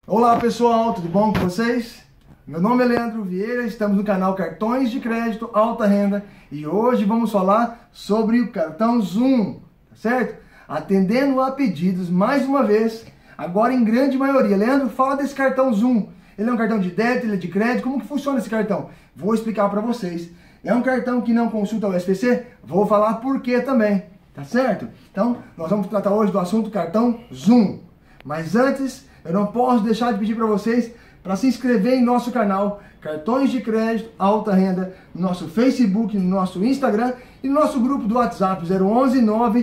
Olá pessoal, tudo bom com vocês? Meu nome é Leandro Vieira, estamos no canal Cartões de Crédito Alta Renda e hoje vamos falar sobre o cartão Zoom, tá certo? Atendendo a pedidos mais uma vez, agora em grande maioria. Leandro, fala desse cartão Zoom. Ele é um cartão de débito, ele é de crédito, como que funciona esse cartão? Vou explicar para vocês. É um cartão que não consulta o SPC? Vou falar por quê também, tá certo? Então, nós vamos tratar hoje do assunto cartão Zoom. Mas antes, eu não posso deixar de pedir para vocês para se inscrever em nosso canal Cartões de Crédito Alta Renda, no nosso Facebook, no nosso Instagram e no nosso grupo do WhatsApp 011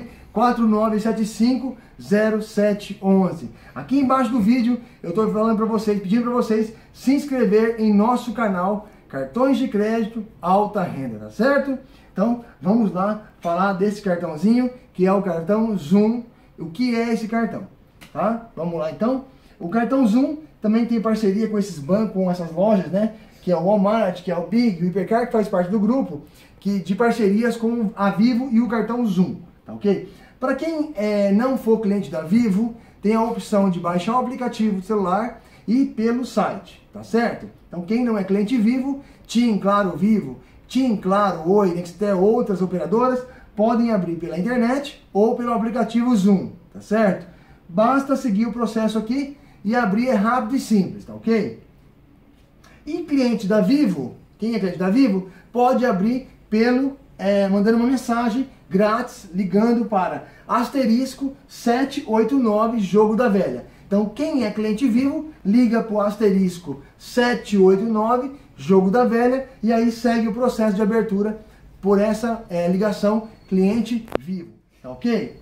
94975 0711. Aqui embaixo do vídeo eu estou falando para vocês, pedindo para vocês se inscrever em nosso canal Cartões de Crédito Alta Renda, tá certo? Então vamos lá falar desse cartãozinho que é o cartão Zoom. O que é esse cartão? Tá? Vamos lá então. O cartão Zoom também tem parceria com esses bancos, com essas lojas, né? Que é o Walmart, que é o Big, o Hipercar, que faz parte do grupo, que de parcerias com a Vivo e o cartão Zoom, tá ok? Para quem não for cliente da Vivo, tem a opção de baixar o aplicativo do celular e pelo site, tá certo? Então quem não é cliente Vivo, TIM, Claro, Vivo, TIM, Claro, Oi, Nextel, outras operadoras, podem abrir pela internet ou pelo aplicativo Zoom, tá certo? Basta seguir o processo aqui e abrir, é rápido e simples, tá ok? E cliente da Vivo, quem é cliente da Vivo, pode abrir pelo, mandando uma mensagem grátis, ligando para asterisco 789 Jogo da Velha. Então quem é cliente Vivo, liga para o asterisco 789 Jogo da Velha e aí segue o processo de abertura por essa ligação cliente Vivo, tá ok?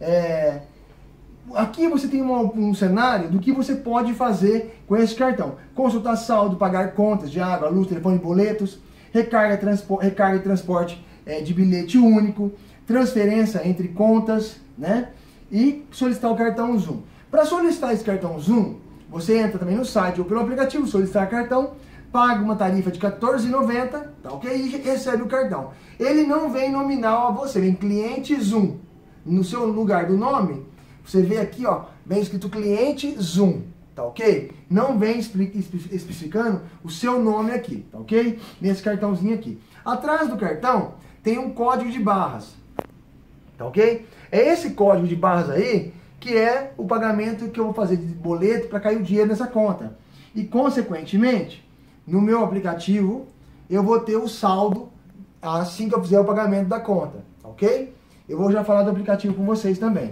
Aqui você tem um cenário do que você pode fazer com esse cartão. Consultar saldo, pagar contas de água, luz, telefone, boletos, recarga e transporte de bilhete único, transferência entre contas, né? E solicitar o cartão Zoom. Para solicitar esse cartão Zoom, você entra também no site ou pelo aplicativo, solicitar cartão, paga uma tarifa de R$14,90, tá ok? E recebe o cartão. Ele não vem nominal a você, vem cliente Zoom. No seu lugar do nome, você vê aqui, ó, bem escrito cliente Zoom, tá ok? Não vem especificando o seu nome aqui, tá ok? Nesse cartãozinho aqui. Atrás do cartão tem um código de barras, tá ok? É esse código de barras aí que é o pagamento que eu vou fazer de boleto para cair o dinheiro nessa conta. E, consequentemente, no meu aplicativo, eu vou ter o saldo assim que eu fizer o pagamento da conta, tá ok? Eu vou já falar do aplicativo com vocês também.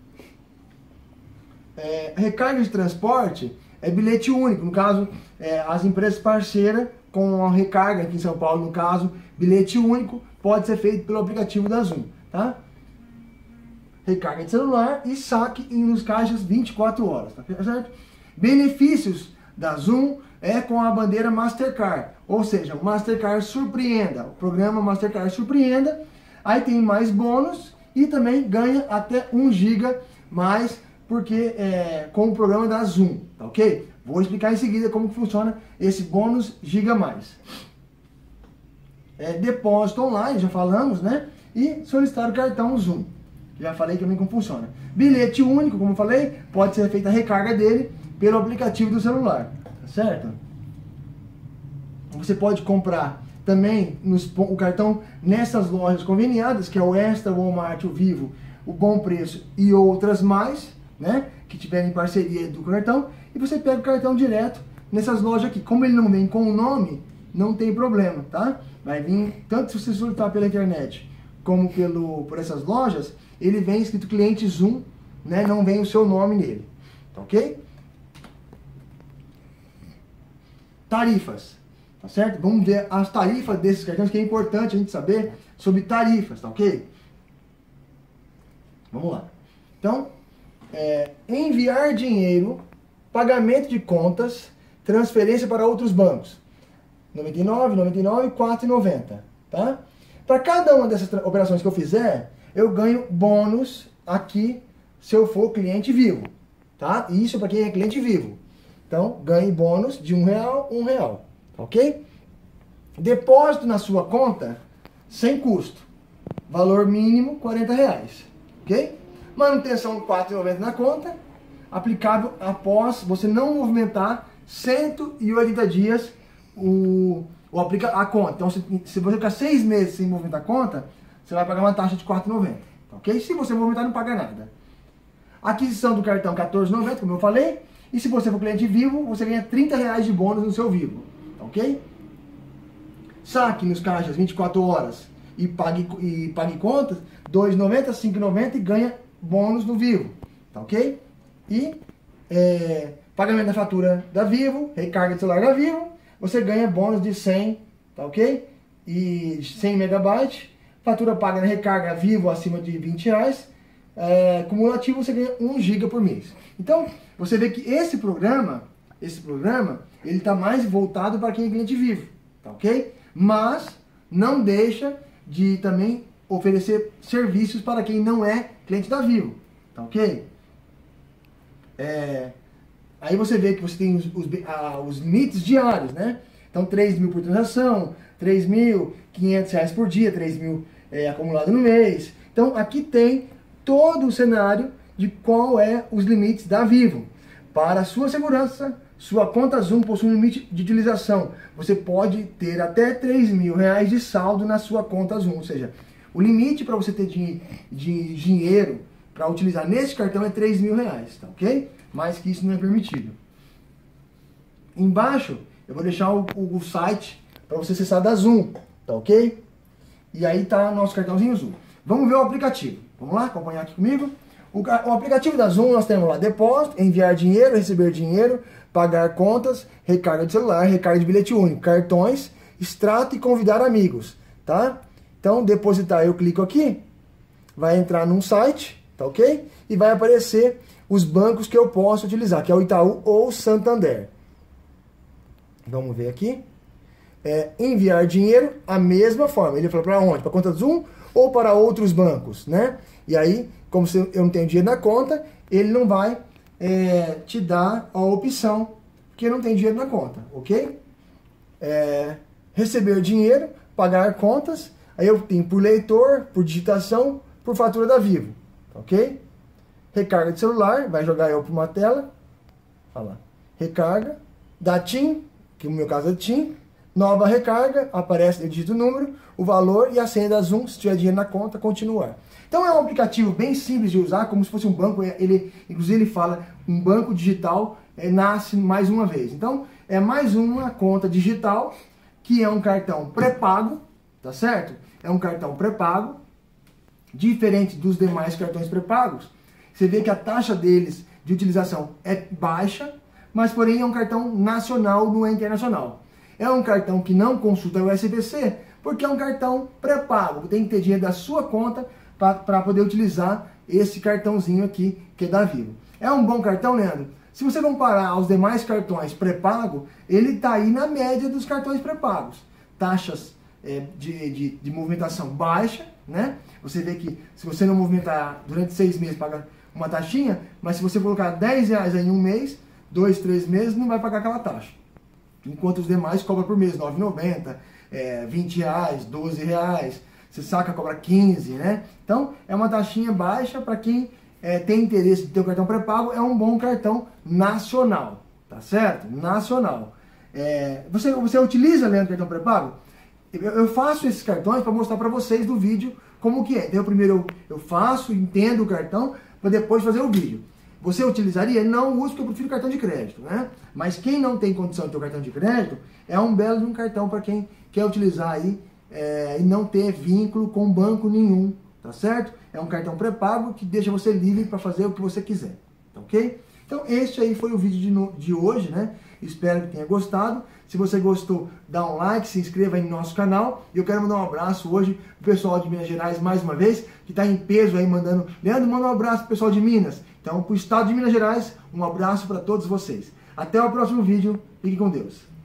Recarga de transporte é bilhete único, no caso, as empresas parceiras com a recarga aqui em São Paulo, no caso, bilhete único, pode ser feito pelo aplicativo da Zoom, tá? Recarga de celular e saque nos caixas 24 horas, tá certo? Benefícios da Zoom é com a bandeira Mastercard, ou seja, o Mastercard Surpreenda, o programa Mastercard Surpreenda, aí tem mais bônus e também ganha até 1 GB mais, porque com o programa da Zoom, tá ok? Vou explicar em seguida como funciona esse bônus giga mais. Depósito online, já falamos, né? E solicitar o cartão Zoom. Já falei também como funciona. Bilhete único, como eu falei, pode ser feita a recarga dele pelo aplicativo do celular, tá certo? Você pode comprar também o cartão nessas lojas conveniadas, que é o Extra, o Walmart, o Vivo, o Bom Preço e outras mais, né, que tiverem parceria do cartão, e você pega o cartão direto nessas lojas aqui. Como ele não vem com o nome, não tem problema, tá? Vai vir, tanto se você solicitar pela internet, como por essas lojas, ele vem escrito cliente Zoom, né, não vem o seu nome nele, tá ok? Tarifas, tá certo? Vamos ver as tarifas desses cartões, que é importante a gente saber sobre tarifas, tá ok? Vamos lá. Então, enviar dinheiro, pagamento de contas, transferência para outros bancos. R$ 99,99 e R$ 4,90, tá? Para cada uma dessas operações que eu fizer, eu ganho bônus aqui se eu for cliente Vivo, tá? Isso para quem é cliente Vivo. Então, ganhe bônus de R$1, R$1, ok? Depósito na sua conta, sem custo. Valor mínimo, R$40, ok? Manutenção de R$ 4,90 na conta. aplicável após você não movimentar 180 dias a conta. Então, se você ficar 6 meses sem movimentar a conta, você vai pagar uma taxa de R$ 4,90, ok? Se você movimentar, não paga nada. A aquisição do cartão R$ 14,90, como eu falei. E se você for cliente Vivo, você ganha R$ 30 de bônus no seu Vivo, ok? Saque nos caixas 24 horas e pague contas, R$ 2,90, R$ 5,90 e ganha bônus no Vivo, tá ok? E pagamento da fatura da Vivo, recarga de celular da Vivo, você ganha bônus de 100, tá ok? E 100 megabytes, fatura paga na recarga Vivo acima de R$20, cumulativo você ganha 1 GB por mês. Então, você vê que esse programa, ele está mais voltado para quem é cliente Vivo, tá ok? Mas não deixa de também oferecer serviços para quem não é cliente da Vivo, tá ok? Aí você vê que você tem os limites diários, né? Então, 3 mil por transação, R$3.500 por dia, 3 mil acumulado no mês. Então, aqui tem todo o cenário de qual é os limites da Vivo. Para a sua segurança, sua conta Zoom possui um limite de utilização. Você pode ter até R$3.000 de saldo na sua conta Zoom. Ou seja, o limite para você ter de dinheiro para utilizar nesse cartão é R$3.000, tá ok? Mais que isso não é permitido. Embaixo eu vou deixar o site para você acessar da Zoom, tá ok? E aí tá o nosso cartãozinho Zoom. Vamos ver o aplicativo. Vamos lá, acompanhar aqui comigo. O aplicativo da Zoom nós temos lá depósito, enviar dinheiro, receber dinheiro, pagar contas, recarga de celular, recarga de bilhete único, cartões, extrato e convidar amigos, tá? Então, depositar, eu clico aqui, vai entrar num site, tá ok? E vai aparecer os bancos que eu posso utilizar, que é o Itaú ou Santander. Vamos ver aqui. Enviar dinheiro, a mesma forma. Ele falou para onde? Para a conta Zoom ou para outros bancos, né? E aí, como eu não tenho dinheiro na conta, ele não vai te dar a opção, porque não tem dinheiro na conta, ok? Receber dinheiro, pagar contas, aí eu tenho por leitor, por digitação, por fatura da Vivo, ok? Recarga de celular, vai jogar eu para uma tela, olha lá, recarga, da TIM, que no meu caso é TIM, nova recarga, aparece, eu digito o número, o valor e a senha da Zoom, se tiver dinheiro na conta, continuar. Então é um aplicativo bem simples de usar, como se fosse um banco, inclusive ele fala, um banco digital nasce mais uma vez. Então é mais uma conta digital, que é um cartão pré-pago, tá certo? É um cartão pré-pago, diferente dos demais cartões pré-pagos. Você vê que a taxa deles de utilização é baixa, mas porém é um cartão nacional, não é internacional. É um cartão que não consulta o SBC, porque é um cartão pré-pago, tem que ter dinheiro da sua conta para poder utilizar esse cartãozinho aqui, que é da Vivo. É um bom cartão, Leandro? Se você comparar aos demais cartões pré-pago, ele está aí na média dos cartões pré-pagos. Taxas de movimentação baixa, né? Você vê que se você não movimentar durante 6 meses, paga uma taxinha, mas se você colocar R$10 em um mês, 2, 3 meses, não vai pagar aquela taxa. Enquanto os demais cobram por mês, R$9,90, R$20, R$12, você saca, cobra 15, né? Então, é uma taxinha baixa para quem tem interesse de ter um cartão pré-pago, é um bom cartão nacional, tá certo? Nacional. Você utiliza, Leandro, cartão pré-pago? Eu faço esses cartões para mostrar para vocês do vídeo como que é. Então, primeiro eu faço, entendo o cartão, para depois fazer o vídeo. Você utilizaria? Não uso, porque eu prefiro cartão de crédito, né? Mas quem não tem condição de ter o cartão de crédito, é um belo de um cartão para quem quer utilizar aí e não ter vínculo com banco nenhum, tá certo? É um cartão pré-pago que deixa você livre para fazer o que você quiser, tá ok? Então este aí foi o vídeo de hoje, né? Espero que tenha gostado. Se você gostou, dá um like, se inscreva aí no nosso canal. E eu quero mandar um abraço hoje pro pessoal de Minas Gerais, mais uma vez, que está em peso aí, mandando... Leandro, manda um abraço pro pessoal de Minas. Então, pro estado de Minas Gerais, um abraço para todos vocês. Até o próximo vídeo. Fique com Deus.